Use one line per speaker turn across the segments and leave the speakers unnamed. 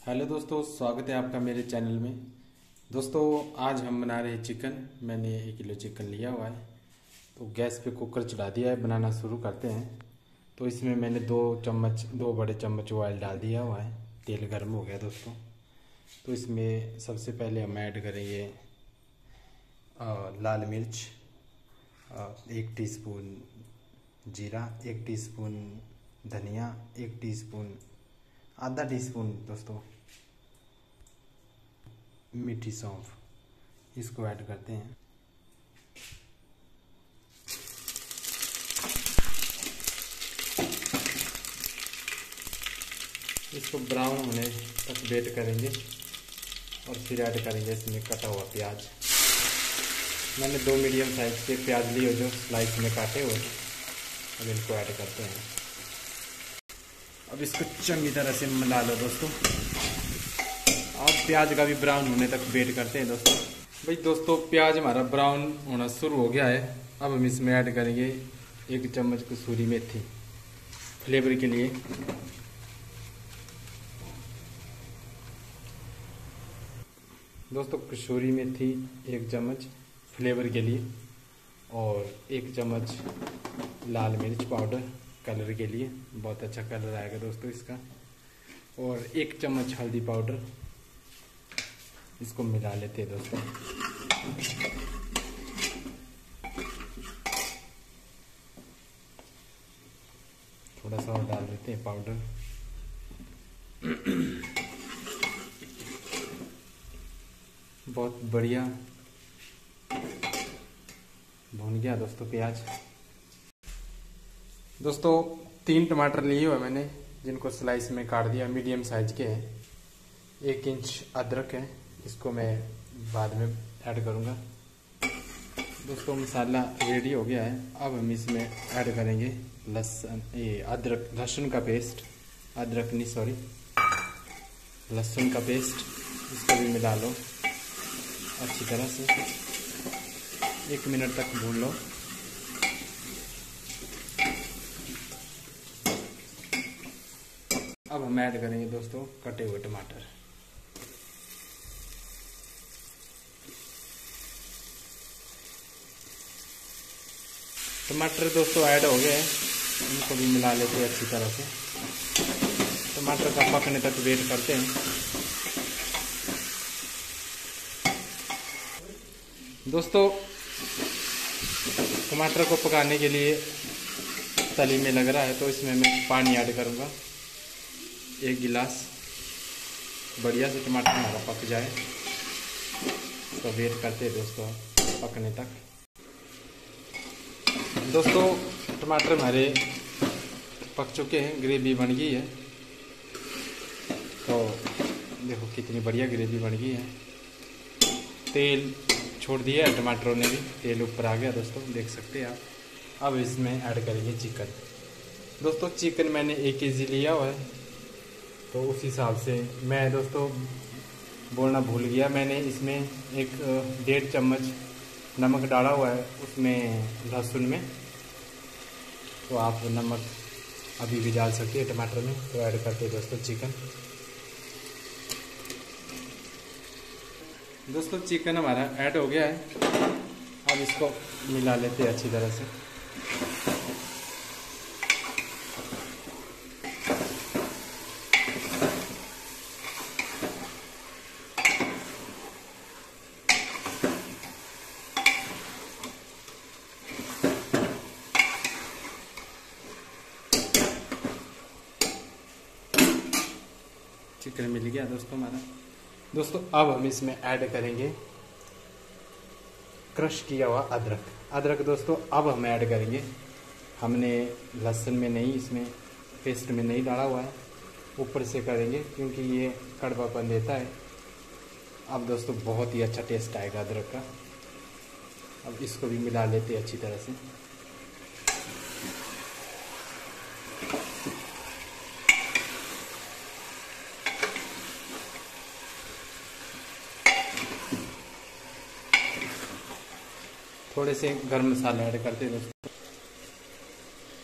Hello दोस्तों, स्वागत है आपका मेरे चैनल में। दोस्तों, आज हम बना रहे हैं चिकन। मैंने 1 किलो चिकन लिया हुआ है, तो गैस पे कुकर चढ़ा दिया है। बनाना शुरू करते हैं। तो इसमें मैंने 2 बड़े चम्मच ऑयल डाल दिया हुआ है। तेल गर्म हो गया दोस्तों। तो इसमें सबसे पहले हम ऐड करेंगे लाल मिर्च, 1 टीस्पून जीरा, 1 टीस्पून धनिया, 1 टीस्पून, आधा टीस्पून दोस्तों मीठी सौंफ, इसको ऐड करते हैं। इसको ब्राउन होने तक वेट करेंगे और फिर ऐड करेंगे इसमें कटा हुआ प्याज। मैंने 2 मीडियम साइज के प्याज लिए जो स्लाइस में काटे हुए। अब इनको ऐड करते हैं। अब इसको चंगी तरह से मिला लो दोस्तों। अब प्याज का भी ब्राउन होने तक वेट करते हैं दोस्तों। भाई दोस्तों, प्याज हमारा ब्राउन होना शुरू हो गया है। अब हम इसमें ऐड करेंगे 1 चम्मच कसूरी मेथी फ्लेवर के लिए। दोस्तों, कसूरी मेथी 1 चम्मच फ्लेवर के लिए, और 1 चम्मच लाल मिर्च पाउडर कलर के लिए, बहुत अच्छा कलर आएगा दोस्तों इसका, और 1 चम्मच हल्दी पाउडर। इसको मिला लेते हैं दोस्तों। थोड़ा सा और डाल देते हैं पाउडर। बहुत बढ़िया भुन गया दोस्तों प्याज। दोस्तों, 3 टमाटर लिए हुए मैंने, जिनको स्लाइस में काट दिया, मीडियम साइज के हैं। 1 इंच अदरक है, इसको मैं बाद में ऐड करूँगा। दोस्तों, मसाला रेडी हो गया है। अब हम इसमें ऐड करेंगे लहसुन का पेस्ट, अदरक नहीं सॉरी, लहसुन का पेस्ट। इसको भी मिला लो अच्छी तरह से, 1 मिनट तक भून लो। अब हम ऐड करेंगे दोस्तों कटे हुए टमाटर। टमाटर दोस्तों ऐड हो गए हैं, इनको भी मिला लेते हैं अच्छी तरह से। टमाटर का पकने तक वेट करते हैं। दोस्तों, टमाटर को पकाने के लिए तली में लग रहा है, तो इसमें मैं पानी ऐड करूँगा 1 गिलास। बढ़िया से टमाटर हमारा पक जाए, तो वेट करते हैं दोस्तों पकने तक। दोस्तों, टमाटर हमारे पक चुके हैं, ग्रेवी बन गई है। तो देखो कितनी बढ़िया ग्रेवी बन गई है। तेल छोड़ दिया है टमाटरों ने भी, तेल ऊपर आ गया दोस्तों, देख सकते हैं आप। अब इसमें ऐड करेंगे चिकन। दोस्तों, चिकन मैंने 1 केजी लिया हुआ है, तो उस हिसाब से मैं दोस्तों बोलना भूल गया, मैंने इसमें 1.5 चम्मच नमक डाला हुआ है उसमें, लहसुन में। तो आप नमक अभी भी डाल सकते हैं टमाटर में। तो ऐड करते हैं दोस्तों चिकन। दोस्तों, चिकन हमारा ऐड हो गया है। अब इसको मिला लेते हैं अच्छी तरह से। चिकन मिल गया दोस्तों हमारा। दोस्तों, अब हम इसमें ऐड करेंगे क्रश किया हुआ अदरक। अदरक दोस्तों अब हम ऐड करेंगे, हमने लहसुन में नहीं, इसमें पेस्ट में नहीं डाला हुआ है, ऊपर से करेंगे क्योंकि ये कड़वापन देता है। अब दोस्तों बहुत ही अच्छा टेस्ट आएगा अदरक का। अब इसको भी मिला लेते हैं अच्छी तरह से। थोड़े से गरम मसाला ऐड करते हैं दोस्तों,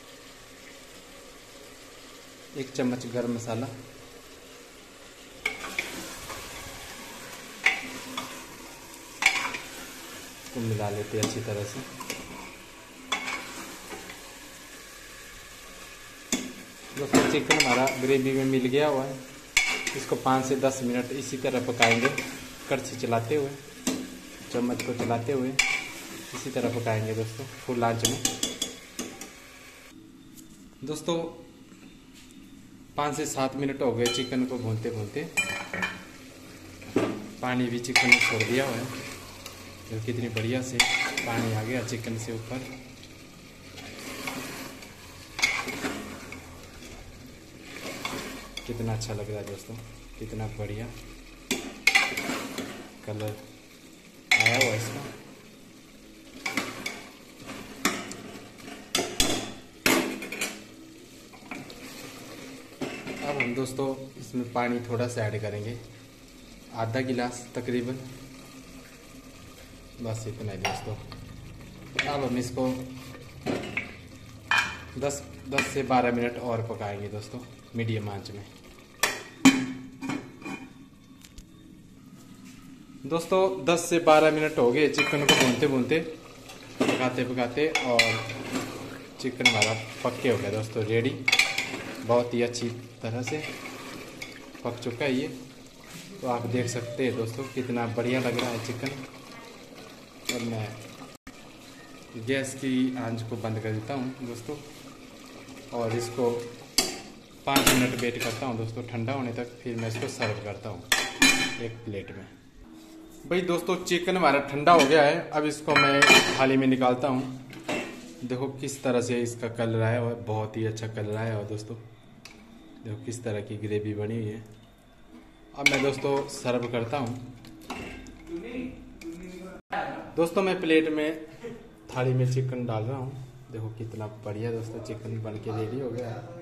1 चम्मच गरम मसाला, इसको मिला लेते हैं अच्छी तरह से। दोस्तों चिकन हमारा ग्रेवी में मिल गया हुआ है। इसको 5 से 10 मिनट इसी तरह पकाएंगे, कड़छी चलाते हुए, चम्मच को चलाते हुए इसी तरह पकाएंगे दोस्तों, फुल आंच में। दोस्तों 5 से 7 मिनट हो गए चिकन को भूनते भूनते। पानी भी चिकन ने छोड़ दिया हुआ है, जो कितनी बढ़िया से पानी आ गया चिकन से ऊपर। कितना अच्छा लग रहा है दोस्तों, कितना बढ़िया कलर आया हुआ इसका। अब हम दोस्तों इसमें पानी थोड़ा सा ऐड करेंगे, आधा गिलास तकरीबन, बस इतना ही दोस्तों। अब हम इसको 10 से 12 मिनट और पकाएंगे दोस्तों, मीडियम आंच में। दोस्तों 10 से 12 मिनट हो गए चिकन को भूनते भूनते, पकाते पकाते, और चिकन हमारा पक्के हो गया दोस्तों, रेडी। बहुत ही अच्छी तरह से पक चुका है ये, तो आप देख सकते हैं दोस्तों कितना बढ़िया लग रहा है चिकन। और मैं गैस की आंच को बंद कर देता हूँ दोस्तों, और इसको 5 मिनट वेट करता हूँ दोस्तों ठंडा होने तक, फिर मैं इसको सर्व करता हूँ एक प्लेट में। भाई दोस्तों चिकन हमारा ठंडा हो गया है, अब इसको मैं थाली में निकालता हूँ। देखो किस तरह से इसका कलर आया हुआ है, बहुत ही अच्छा कलर आया हुआ है दोस्तों। देखो किस तरह की ग्रेवी बनी हुई है। अब मैं दोस्तों सर्व करता हूँ। दोस्तों मैं प्लेट में थाली में चिकन डाल रहा हूँ। देखो कितना बढ़िया दोस्तों चिकन बन के रेडी हो गया है।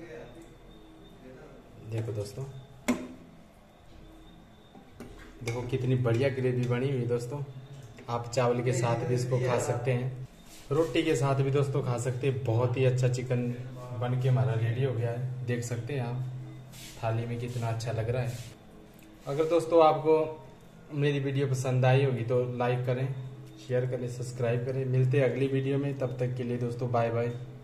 देखो दोस्तों, देखो कितनी बढ़िया ग्रेवी बनी हुई दोस्तों। आप चावल के साथ भी इसको खा सकते हैं, रोटी के साथ भी दोस्तों खा सकते हैं। बहुत ही अच्छा चिकन बन के हमारा रेडी हो गया है, देख सकते हैं आप थाली में कितना अच्छा लग रहा है। अगर दोस्तों आपको मेरी वीडियो पसंद आई होगी तो लाइक करें, शेयर करें, सब्सक्राइब करें। मिलते हैं अगली वीडियो में, तब तक के लिए दोस्तों बाय बाय।